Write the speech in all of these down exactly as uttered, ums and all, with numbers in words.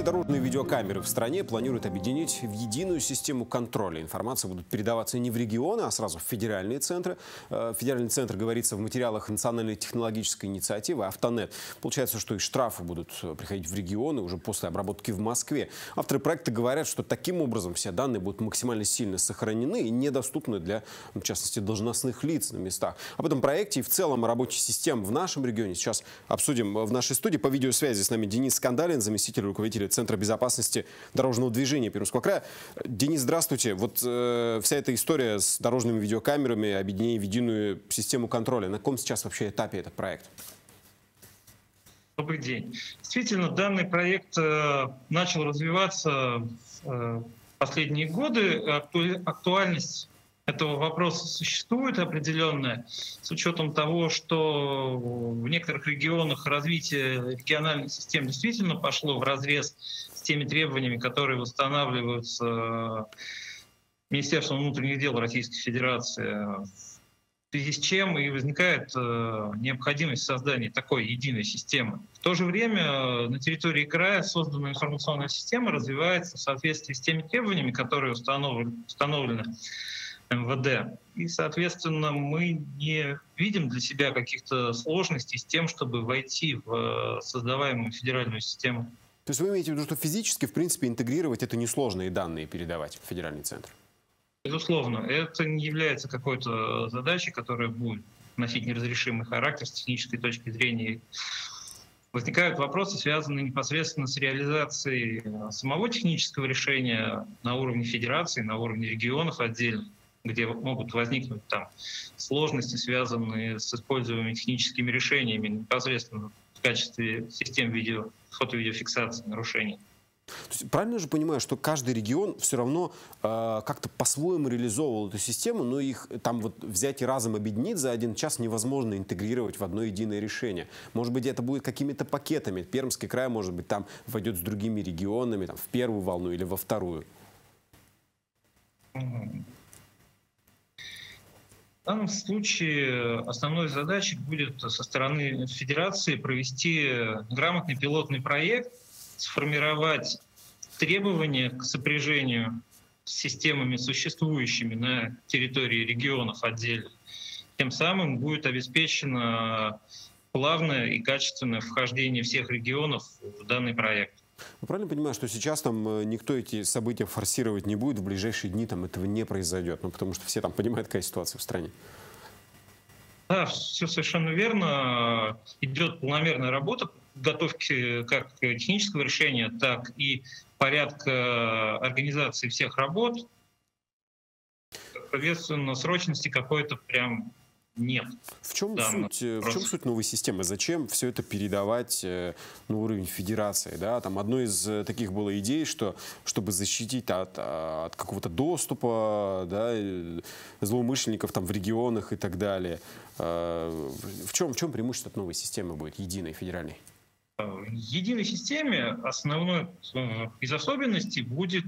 Все дорожные видеокамеры в стране планируют объединить в единую систему контроля. Информация будет передаваться не в регионы, а сразу в федеральные центры. Федеральный центр говорится в материалах национальной технологической инициативы «Автонет». Получается, что и штрафы будут приходить в регионы уже после обработки в Москве. Авторы проекта говорят, что таким образом все данные будут максимально сильно сохранены и недоступны для, в частности, должностных лиц на местах. Об этом проекте и в целом о работе систем в нашем регионе сейчас обсудим в нашей студии. По видеосвязи с нами Денис Скандалин, заместитель руководителя Центра безопасности дорожного движения Пермского края. Денис, здравствуйте. Вот э, вся эта история с дорожными видеокамерами, объединение в единую систему контроля. На каком сейчас вообще этапе этот проект? Добрый день. Действительно, данный проект э, начал развиваться э, в последние годы. Акту, актуальность этого вопроса существует определенная, с учетом того, что в некоторых регионах развитие региональных систем действительно пошло вразрез с теми требованиями, которые устанавливаются Министерством внутренних дел Российской Федерации, в связи с чем и возникает необходимость создания такой единой системы. В то же время на территории края созданная информационная система развивается в соответствии с теми требованиями, которые установлены, установлены эм вэ дэ. И, соответственно, мы не видим для себя каких-то сложностей с тем, чтобы войти в создаваемую федеральную систему. То есть вы имеете в виду, что физически, в принципе, интегрировать это несложно и данные передавать в федеральный центр? Безусловно, это не является какой-то задачей, которая будет носить неразрешимый характер с технической точки зрения. Возникают вопросы, связанные непосредственно с реализацией самого технического решения на уровне федерации, на уровне регионов отдельно, где могут возникнуть там сложности, связанные с используемыми техническими решениями непосредственно в качестве систем видео, фото-видеофиксации нарушений. То есть, правильно же понимаю, что каждый регион все равно э, как-то по-своему реализовывал эту систему, но их там вот взять и разом объединить за один час невозможно интегрировать в одно единое решение. Может быть, это будет какими-то пакетами. Пермский край, может быть, там войдет с другими регионами, там, в первую волну или во вторую. В данном случае основной задачей будет со стороны Федерации провести грамотный пилотный проект, сформировать требования к сопряжению с системами, существующими на территории регионов отдельно. Тем самым будет обеспечено плавное и качественное вхождение всех регионов в данный проект. Я правильно понимаю, что сейчас там никто эти события форсировать не будет, в ближайшие дни там этого не произойдет, ну, потому что все там понимают, какая ситуация в стране? Да, все совершенно верно. Идет полномерная работа подготовки как технического решения, так и порядка организации всех работ. Соответственно, срочности какой-то прям нет. В чем, суть, в чем суть новой системы? Зачем все это передавать на уровень федерации? Да? Там одной из таких было идей, что чтобы защитить от, от какого-то доступа, да, злоумышленников там в регионах и так далее. В чем, в чем преимущество от новой системы будет, единой, федеральной? В единой системе основной из особенностей будет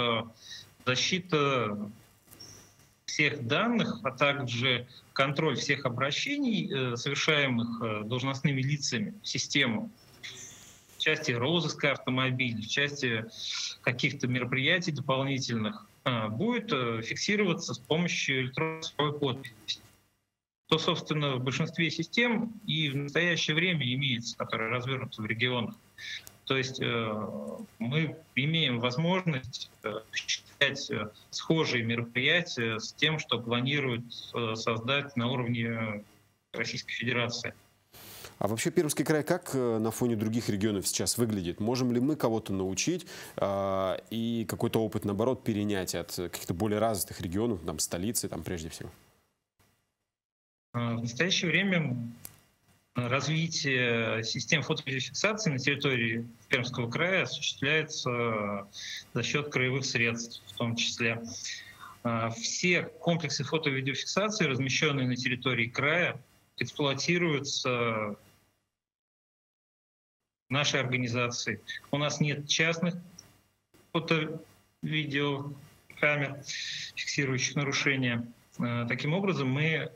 защита всех данных, а также контроль всех обращений, совершаемых должностными лицами в систему, в части розыска автомобилей, в части каких-то мероприятий дополнительных, будет фиксироваться с помощью электронной цифровой подписи. То, собственно, в большинстве систем и в настоящее время имеется, которые развернуты в регионах. То есть э, мы имеем возможность э, считать э, схожие мероприятия с тем, что планируют э, создать на уровне Российской Федерации. А вообще Пермский край как на фоне других регионов сейчас выглядит? Можем ли мы кого-то научить э, и какой-то опыт, наоборот, перенять от каких-то более развитых регионов, там, столицы, там, прежде всего? В настоящее время развитие систем фото-видеофиксации на территории Пермского края осуществляется за счет краевых средств в том числе. Все комплексы фото-видеофиксации, размещенные на территории края, эксплуатируются нашей организацией. У нас нет частных фото-видеокамер, фиксирующих нарушения. Таким образом, мы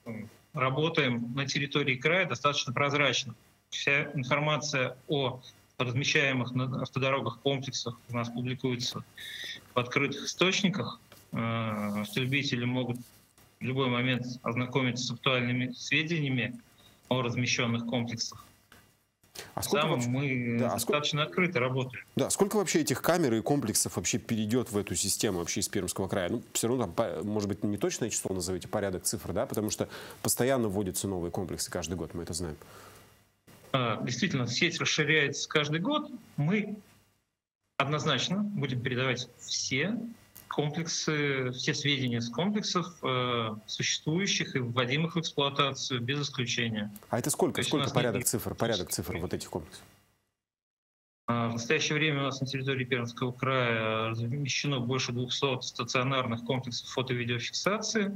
работаем на территории края достаточно прозрачно. Вся информация о размещаемых на автодорогах комплексах у нас публикуется в открытых источниках, что любители могут в любой момент ознакомиться с актуальными сведениями о размещенных комплексах. А сколько Сам вообще... мы да, достаточно а сколько... открыто работаем. Да, сколько вообще этих камер и комплексов вообще перейдет в эту систему вообще из Пермского края? Ну, все равно, там, может быть, не точное число назовите, порядок цифр, да, потому что постоянно вводятся новые комплексы каждый год, мы это знаем. Действительно, сеть расширяется каждый год. Мы однозначно будем передавать все комплексы, все сведения с комплексов, э, существующих и вводимых в эксплуатацию, без исключения. А это сколько? Сколько порядок нет... цифр, порядок цифр вот этих комплексов? В настоящее время у нас на территории Пермского края размещено больше двухсот стационарных комплексов фото-видеофиксации,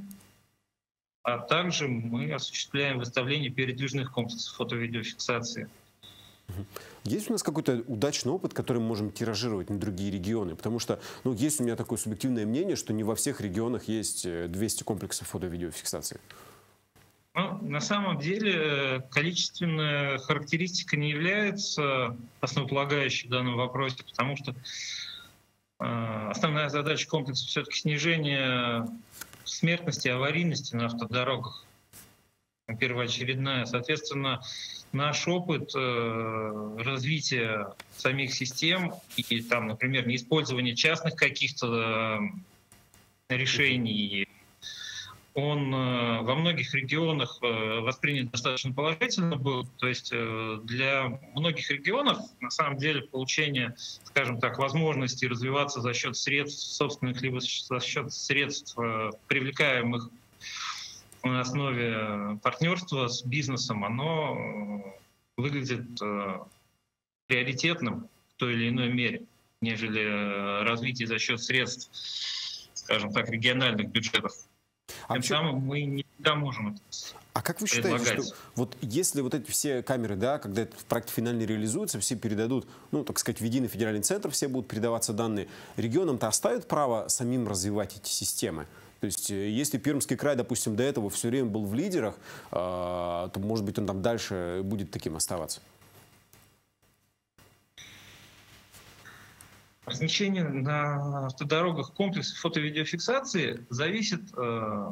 а также мы осуществляем выставление передвижных комплексов фото-видеофиксации. Есть у нас какой-то удачный опыт, который мы можем тиражировать на другие регионы? Потому что, ну, есть у меня такое субъективное мнение, что не во всех регионах есть двести комплексов фото-видеофиксации. Ну, на самом деле количественная характеристика не является основополагающей в данном вопросе, потому что э, основная задача комплекса все-таки снижение смертности и аварийности на автодорогах. Первоочередная. Соответственно, наш опыт э, развития самих систем и, там, например, неиспользования частных каких-то э, решений, он э, во многих регионах э, воспринят достаточно положительно был. То есть э, для многих регионов, на самом деле, получение, скажем так, возможности развиваться за счет средств собственных, либо за счет средств, э, привлекаемых на основе партнерства с бизнесом, оно выглядит э, приоритетным в той или иной мере, нежели развитие за счет средств, скажем так, региональных бюджетов. А Тем почему... самым мы не всегда можем это А как вы считаете, что вот если вот эти все камеры, да, когда этот проект финально реализуется, все передадут, ну, так сказать, в единый федеральный центр, все будут передаваться данные, регионам-то оставят право самим развивать эти системы? То есть, если Пермский край, допустим, до этого все время был в лидерах, то, может быть, он там дальше будет таким оставаться? Размещение на автодорогах комплексов фото-видеофиксации зависит э,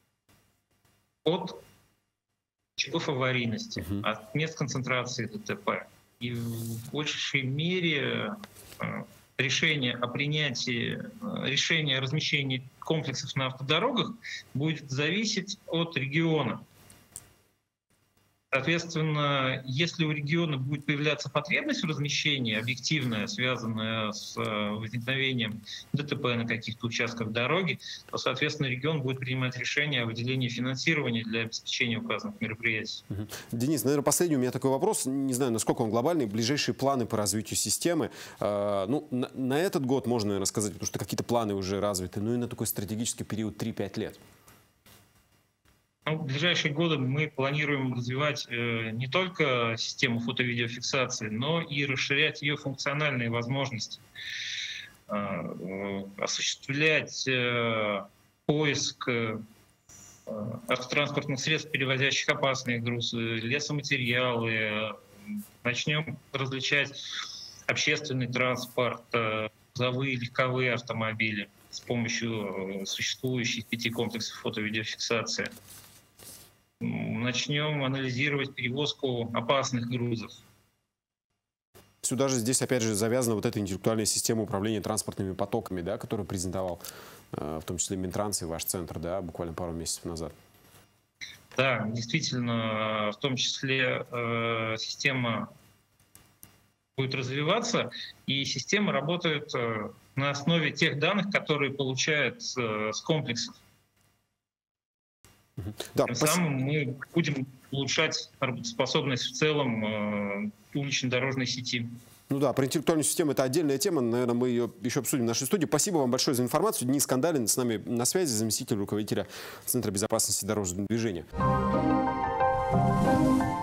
от типов аварийности, uh-huh. от мест концентрации ДТП. И в большей мере э, решение о принятии, э, решение о размещении комплексов на автодорогах будет зависеть от региона. Соответственно, если у региона будет появляться потребность в размещении, объективная, связанная с возникновением ДТП на каких-то участках дороги, то, соответственно, регион будет принимать решение о выделении финансирования для обеспечения указанных мероприятий. Угу. Денис, наверное, последний у меня такой вопрос. Не знаю, насколько он глобальный. Ближайшие планы по развитию системы. Э, ну, на, на этот год можно, наверное, сказать, потому что какие-то планы уже развиты, ну и на такой стратегический период три-пять лет. Ну, в ближайшие годы мы планируем развивать э, не только систему фото-видеофиксации, но и расширять ее функциональные возможности, э, э, осуществлять э, поиск э, автотранспортных средств, перевозящих опасные грузы, лесоматериалы. Э, начнем различать общественный транспорт, э, грузовые, легковые автомобили с помощью существующих пяти комплексов фото-видеофиксации. Начнем анализировать перевозку опасных грузов. Сюда же здесь опять же завязана вот эта интеллектуальная система управления транспортными потоками, да, которую презентовал э, в том числе Минтранс и ваш центр, да, буквально пару месяцев назад. Да, действительно, в том числе э, система будет развиваться, и система работает э, на основе тех данных, которые получает э, с комплексов. Да, Тем спасибо. самым мы будем улучшать работоспособность в целом э, улично-дорожной сети. Ну да, про интеллектуальную систему это отдельная тема, наверное, мы ее еще обсудим в нашей студии. Спасибо вам большое за информацию. Денис Кандалин с нами на связи, заместитель руководителя Центра безопасности дорожного движения.